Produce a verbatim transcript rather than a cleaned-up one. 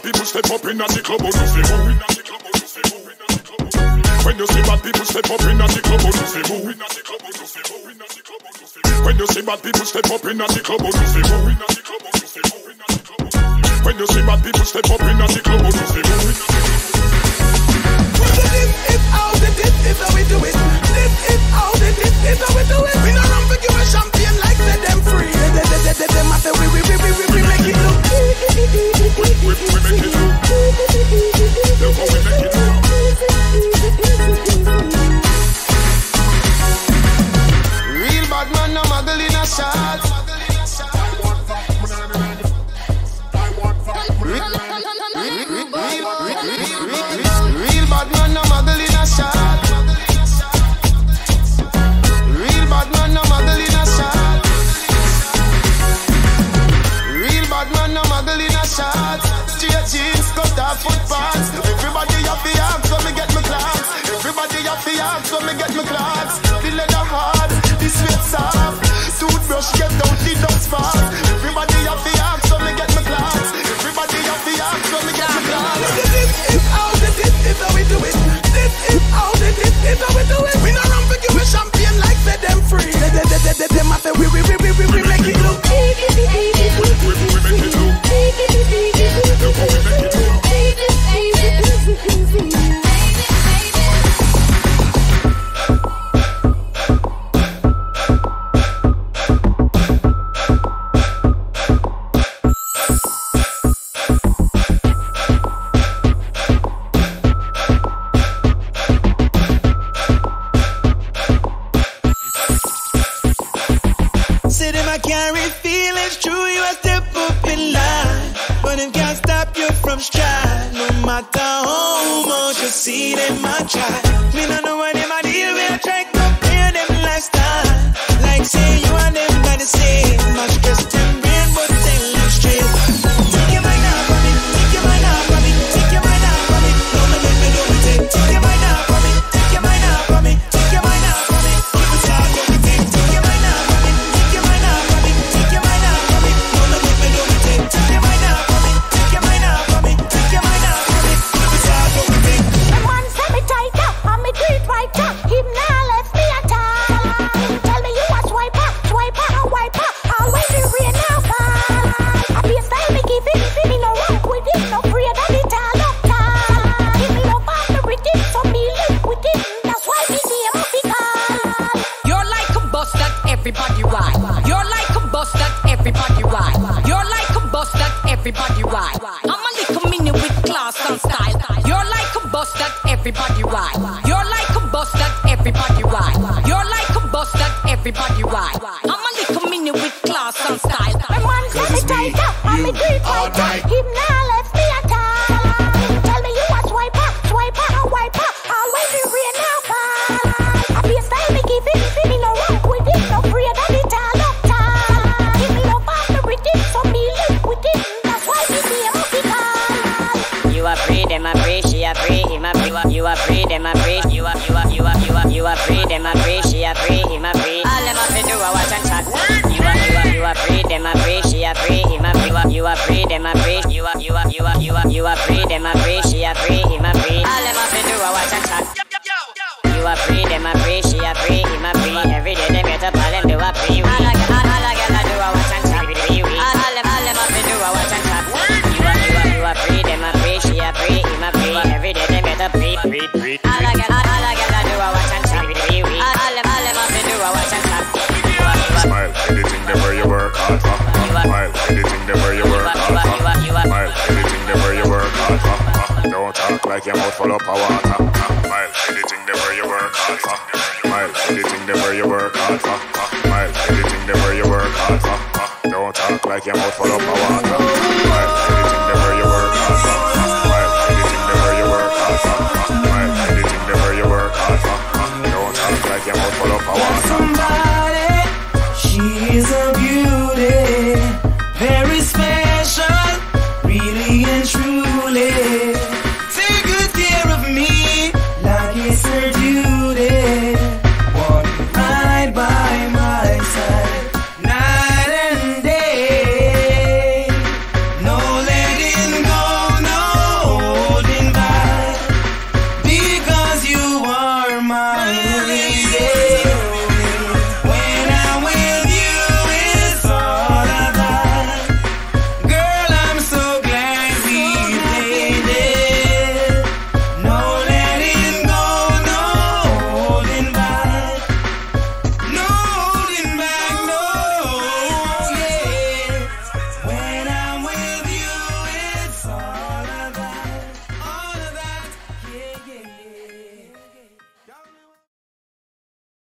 people step up in the club, you say move. When you see bad people step up in the club, you say move. When you see bad people step up in the club, you say move. When you see bad people step up in the club, you say move. Dip it out, dip it how we do it. Dip it out, dip it how we do it. We no run for give a champion like let them free. Them after we we we we we make it look. We we we make it look. Look how we make it look. Real bad man, no muggle in a shot. Real bad man, no muggle in a shot. Real bad man, no muggle in a shot. Real bad man, no muggle in a shot. Straight jeans, cut off foot pants. Everybody have the arms, so me get my clocks. Everybody have the arms, so me get my clocks. The leather hard, the sweat soft. Toothbrush get out the dust fast. Everybody have the arms, so me get my clocks. Everybody have the arms, so me get my clocks. Dip it out, dip it how we do it. Dip it out, dip it how we do it. We no run for give a champion like let them free. Them after we we we we we we make it look. We we we make it look. Look how we make it look. See them a try. Me no know what them a deal with. I try to compare them lifestyle. Like say you and them by the same. Much just them brain but tell them straight. Take your mind out from me. Take your mind out from me. Take your mind out from me. Don't let me do it. Take Take your mind out from me. Take your mind out from me. Take your mind out from me. Keep it out from me. Take your mind out from me. Take your mind out from me. Take your mind out from me. Don't let me do it. Take your mind out from me. Take your mind out from me. Take your mind out from me. Keep it out from me. Right up, him now left me at all. Tell me you a swiper, swiper, a wiper. Always in rain now fall. I be a style me give it, me no rock with it, no afraid of it all up tall. Give me love after everything, so me live with it. That's why me name of it all. You're like a bus that everybody ride. You're like a bus that everybody ride. You're like a bus that everybody ride. I'm a little mini with class and style. You're like a bus that everybody ride. You're like bus that everybody ride. You're like a bus that everybody ride. I'm a little mini with class and style. My man got me tight up, I'm a great fighter. Him now left me at all. Tell me you a swiper, swiper, a wiper. Always in rain now fall. I be a style me give it, me no rock with it, no afraid of it all up tall. Give me love after everything, so me live with it. That's why me name of it all. You are free, them a free, she a free, him a free. You are free, them a free, you are, you are, you are, you are, you are free, them a free, she a free, him a free. All them a free do a watch and chat. You are, you are, you are free, them a free, she a free, him a free. You are free, them a free, you are, you are, you are, you are, you are free, them a free, she a free, him a free. All them a free do a watch and chat. You are free, them a free, she a free, him a free. Every day them get up, all them do a free. All a girl, all a girl a do a watch and chat. All them, all them a free do a watch and chat. You are, you are, you are free, them a free, she a free, him a free. Every day them get up, free, free, free. All a girl, all a girl a do a watch and chat. All them, all them a free do a watch and chat. Smile, anything them where you work hard for. Smile, anything them where you work hard for. Smile, anything them where you work hard for. Don't talk like your mouth full of water. Smile, anything them where you work hard for. Smile, anything them where you work hard for. Smile, anything them where you work hard for. Don't talk like your mouth full of water. Smile.